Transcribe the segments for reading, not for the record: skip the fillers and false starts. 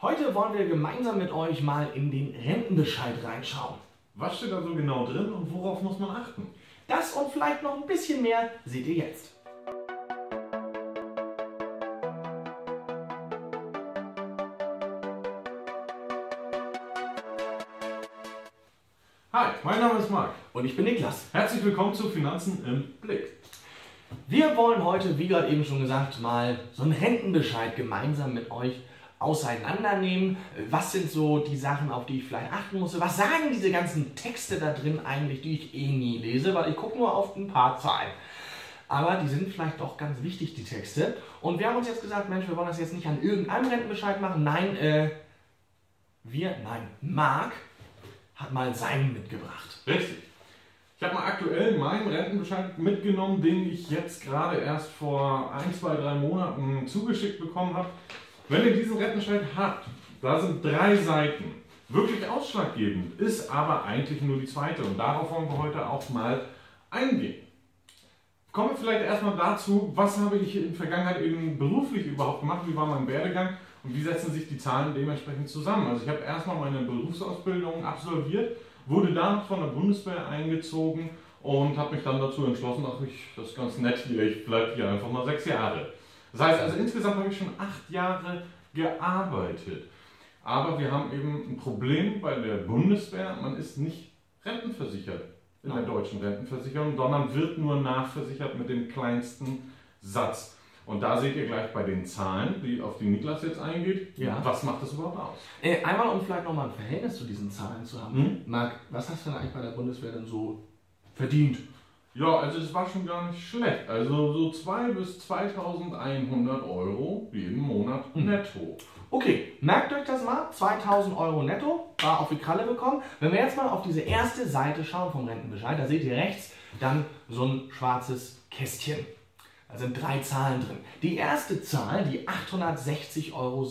Heute wollen wir gemeinsam mit euch mal in den Rentenbescheid reinschauen. Was steht da so genau drin und worauf muss man achten? Das und vielleicht noch ein bisschen mehr seht ihr jetzt. Hi, mein Name ist Marc. Und ich bin Niklas. Herzlich willkommen zu Finanzen im Blick. Wir wollen heute, wie gerade eben schon gesagt, mal so einen Rentenbescheid gemeinsam mit euch auseinandernehmen. Was sind so die Sachen, auf die ich vielleicht achten muss? Was sagen diese ganzen Texte da drin eigentlich, die ich eh nie lese, weil ich gucke nur auf ein paar Zahlen. Aber die sind vielleicht doch ganz wichtig, die Texte. Und wir haben uns jetzt gesagt, Mensch, wir wollen das jetzt nicht an irgendeinem Rentenbescheid machen. Nein, Marc hat mal seinen mitgebracht. Richtig. Ich habe mal aktuell meinen Rentenbescheid mitgenommen, den ich jetzt gerade erst vor 1, 2, 3 Monaten zugeschickt bekommen habe. Wenn ihr diesen Rentenbescheid habt, da sind 3 Seiten. Wirklich ausschlaggebend ist aber eigentlich nur die zweite und darauf wollen wir heute auch mal eingehen. Kommen wir vielleicht erstmal dazu, was habe ich in der Vergangenheit eben beruflich überhaupt gemacht, wie war mein Werdegang und wie setzen sich die Zahlen dementsprechend zusammen. Also ich habe erstmal meine Berufsausbildung absolviert, wurde dann von der Bundeswehr eingezogen und habe mich dann dazu entschlossen, das ist ganz nett hier, ich bleibe hier einfach mal 6 Jahre. Das heißt also insgesamt habe ich schon 8 Jahre gearbeitet. Aber wir haben eben ein Problem bei der Bundeswehr, man ist nicht rentenversichert in der deutschen Rentenversicherung, sondern wird nur nachversichert mit dem kleinsten Satz. Und da seht ihr gleich bei den Zahlen, auf die Niklas jetzt eingeht, Ja. Was macht das überhaupt aus? Einmal, um vielleicht nochmal ein Verhältnis zu diesen Zahlen zu haben. Marc, was hast du denn eigentlich bei der Bundeswehr denn so verdient? Ja, also das war schon gar nicht schlecht. Also so 2.000 bis 2.100 Euro jeden Monat netto. Okay, merkt euch das mal, 2.000 Euro netto, war auf die Kralle bekommen. Wenn wir jetzt mal auf diese erste Seite schauen vom Rentenbescheid, da seht ihr rechts dann so ein schwarzes Kästchen. Da sind 3 Zahlen drin. Die erste Zahl, die 860,97 Euro,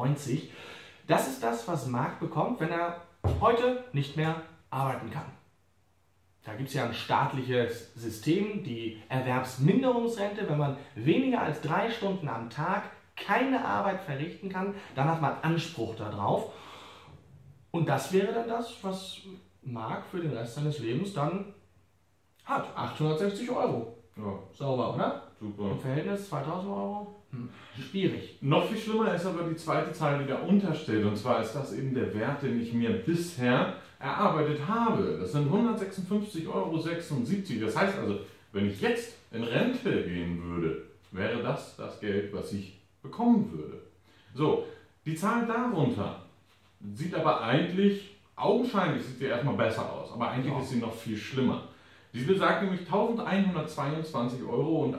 das ist das, was Marc bekommt, wenn er heute nicht mehr arbeiten kann. Da gibt es ja ein staatliches System, die Erwerbsminderungsrente. Wenn man weniger als 3 Stunden am Tag keine Arbeit verrichten kann, dann hat man Anspruch darauf. Und das wäre dann das, was Marc für den Rest seines Lebens dann hat. 860 Euro. Ja, Sauber, oder? super. Im Verhältnis 2.000 Euro? Schwierig. Noch viel schlimmer ist aber die zweite Zahl, die darunter steht. Und zwar ist das eben der Wert, den ich mir bisher erarbeitet habe. Das sind 156,76 Euro. Das heißt also, wenn ich jetzt in Rente gehen würde, wäre das das Geld, was ich bekommen würde. So, die Zahl darunter siedt aber eigentlich, augenscheinlich sieht sie erstmal besser aus, aber eigentlich ist sie noch viel schlimmer. Sie besagt nämlich 1.122,21 Euro.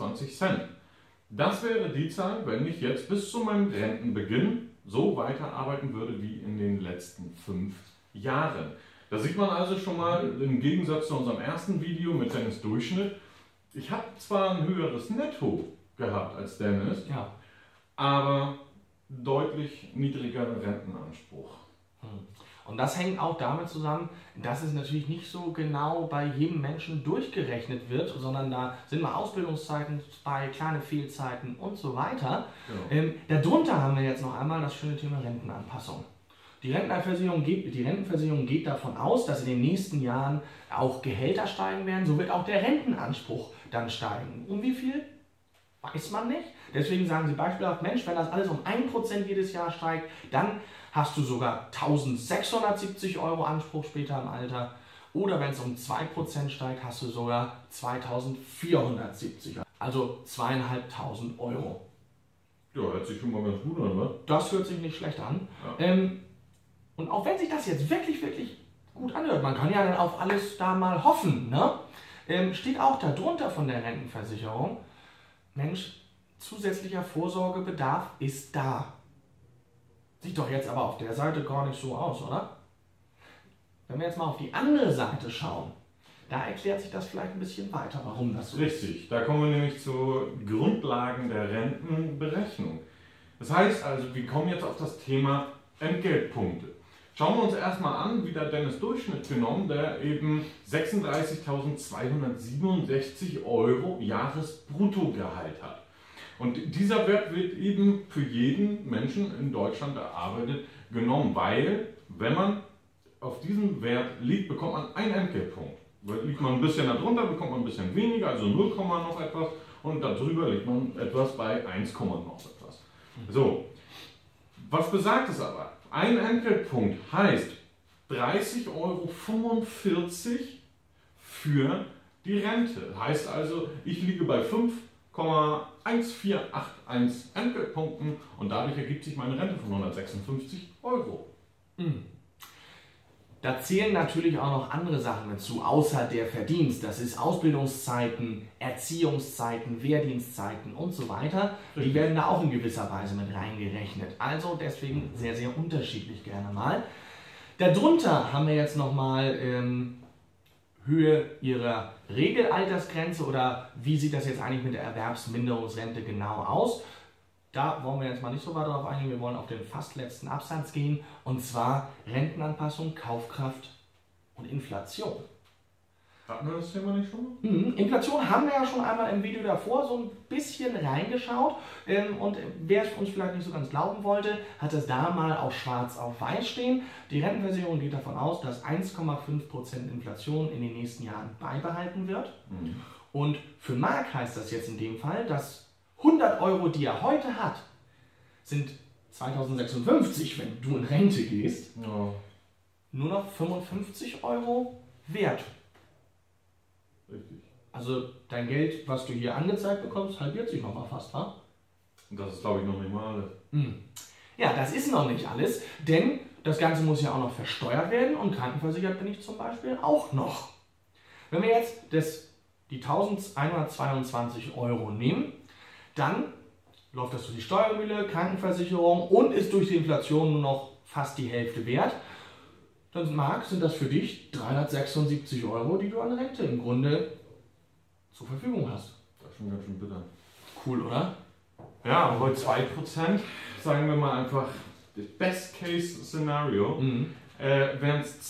Das wäre die Zahl, wenn ich jetzt bis zu meinem Rentenbeginn so weiterarbeiten würde wie in den letzten 5 Jahren. Da sieht man also schon mal im Gegensatz zu unserem ersten Video mit Dennis Durchschnitt, ich habe zwar ein höheres Netto gehabt als Dennis, Ja. aber deutlich niedrigeren Rentenanspruch. Und das hängt auch damit zusammen, dass es natürlich nicht so genau bei jedem Menschen durchgerechnet wird, sondern da sind mal Ausbildungszeiten bei, kleine Fehlzeiten und so weiter. Genau. Darunter haben wir jetzt noch einmal das schöne Thema Rentenanpassung. Die Rentenversicherung geht davon aus, dass in den nächsten Jahren auch Gehälter steigen werden. So wird auch der Rentenanspruch dann steigen. Um wie viel? Weiß man nicht. Deswegen sagen sie beispielhaft, Mensch, wenn das alles um 1% jedes Jahr steigt, dann hast du sogar 1.670 Euro Anspruch später im Alter. Oder wenn es um 2% steigt, hast du sogar 2.470 Euro. Also 2.500 Euro. Ja, hört sich schon mal ganz gut an, ne? Das hört sich nicht schlecht an. Ja. Und auch wenn sich das jetzt wirklich, wirklich gut anhört, man kann ja dann auf alles da mal hoffen, ne? Steht auch darunter von der Rentenversicherung, Mensch, zusätzlicher Vorsorgebedarf ist da. Sieht doch jetzt aber auf der Seite gar nicht so aus, oder? Wenn wir jetzt mal auf die andere Seite schauen, da erklärt sich das vielleicht ein bisschen weiter, warum das so ist. Richtig, da kommen wir nämlich zu Grundlagen der Rentenberechnung. Das heißt also, wir kommen jetzt auf das Thema Entgeltpunkte. Schauen wir uns erstmal an, wie der Dennis Durchschnitt genommen, der eben 36.267 Euro Jahresbruttogehalt hat. Und dieser Wert wird eben für jeden Menschen in Deutschland erarbeitet genommen, weil, wenn man auf diesem Wert liegt, bekommt man einen Entgeltpunkt. Liegt man ein bisschen darunter, bekommt man ein bisschen weniger, also 0, noch etwas, und darüber liegt man etwas bei 1, noch etwas. So, was besagt es aber? Ein Entgeltpunkt heißt 30,45 € für die Rente. Heißt also, ich liege bei 5,1481 Entgeltpunkten und dadurch ergibt sich meine Rente von 156 €. Da zählen natürlich auch noch andere Sachen dazu, außer der Verdienst. Das ist Ausbildungszeiten, Erziehungszeiten, Wehrdienstzeiten und so weiter. Die werden da auch in gewisser Weise mit reingerechnet. Also deswegen sehr, sehr unterschiedlich gerne mal. Darunter haben wir jetzt nochmal Höhe ihrer Regelaltersgrenze oder wie sieht das jetzt eigentlich mit der Erwerbsminderungsrente genau aus. Da wollen wir jetzt mal nicht so weit darauf eingehen, wir wollen auf den fast letzten Absatz gehen, und zwar Rentenanpassung, Kaufkraft und Inflation. Hatten wir das Thema nicht schon mal? Inflation haben wir ja schon einmal im Video davor so ein bisschen reingeschaut, und wer es uns vielleicht nicht so ganz glauben wollte, hat es da mal auf schwarz auf weiß stehen. Die Rentenversicherung geht davon aus, dass 1,5% Inflation in den nächsten Jahren beibehalten wird. Und für Marc heißt das jetzt in dem Fall, dass 100 €, die er heute hat, sind 2056, wenn du in Rente gehst, nur noch 55 € wert. Richtig. Also dein Geld, was du hier angezeigt bekommst, halbiert sich nochmal fast, wa? Und das ist, glaube ich, noch nicht mal alles. Ja, das ist noch nicht alles, denn das Ganze muss ja auch noch versteuert werden und krankenversichert bin ich zum Beispiel auch noch. Wenn wir jetzt die 1122 € nehmen, dann läuft das durch die Steuermühle, Krankenversicherung und ist durch die Inflation nur noch fast die Hälfte wert. Dann, Marc, sind das für dich 376 €, die du an Rente im Grunde zur Verfügung hast. Das ist schon ganz schön bitter. Cool, oder? Ja, bei 2%, sagen wir mal einfach, das Best-Case-Szenario, wären es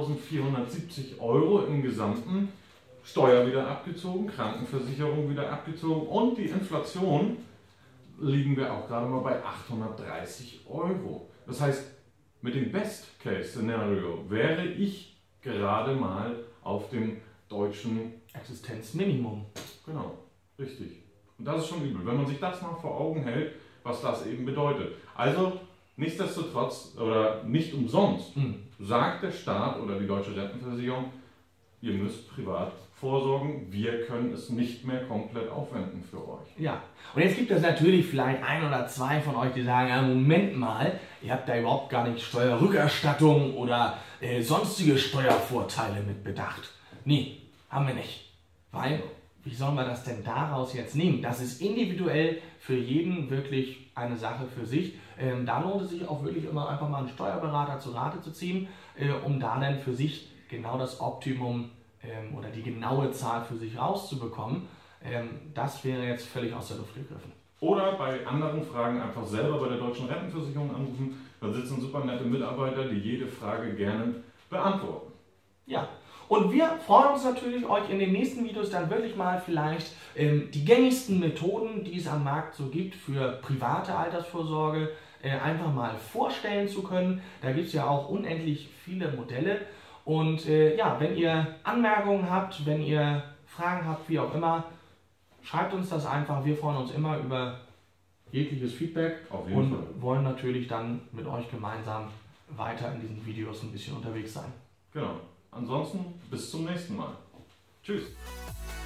2470 € im Gesamten, Steuer wieder abgezogen, Krankenversicherung wieder abgezogen und die Inflation liegen wir auch gerade mal bei 830 €. Das heißt, mit dem Best-Case-Szenario wäre ich gerade mal auf dem deutschen Existenzminimum. Genau, richtig. Und das ist schon übel, wenn man sich das mal vor Augen hält, was das eben bedeutet. Also, nichtsdestotrotz oder nicht umsonst sagt der Staat oder die deutsche Rentenversicherung, ihr müsst privat vorsorgen, wir können es nicht mehr komplett aufwenden für euch. Ja, und jetzt gibt es natürlich vielleicht ein oder zwei von euch, die sagen, ja, Moment mal, ihr habt da überhaupt gar nicht Steuerrückerstattung oder sonstige Steuervorteile mit bedacht. Nee, haben wir nicht. Weil, wie sollen wir das denn daraus jetzt nehmen? Das ist individuell für jeden wirklich eine Sache für sich. Da lohnt es sich auch wirklich immer einfach mal einen Steuerberater zu Rate zu ziehen, um da dann für sich genau das Optimum oder die genaue Zahl für sich rauszubekommen. Das wäre jetzt völlig aus der Luft gegriffen. Oder bei anderen Fragen einfach selber bei der deutschen Rentenversicherung anrufen. Da sitzen super nette Mitarbeiter, die jede Frage gerne beantworten. Ja, und wir freuen uns natürlich, euch in den nächsten Videos dann wirklich mal vielleicht die gängigsten Methoden, die es am Markt so gibt für private Altersvorsorge, einfach mal vorstellen zu können. Da gibt es ja auch unendlich viele Modelle. Und ja, wenn ihr Anmerkungen habt, wenn ihr Fragen habt, wie auch immer, schreibt uns das einfach. Wir freuen uns immer über jegliches Feedback und wollen natürlich dann mit euch gemeinsam weiter in diesen Videos ein bisschen unterwegs sein. Genau. Ansonsten bis zum nächsten Mal. Tschüss.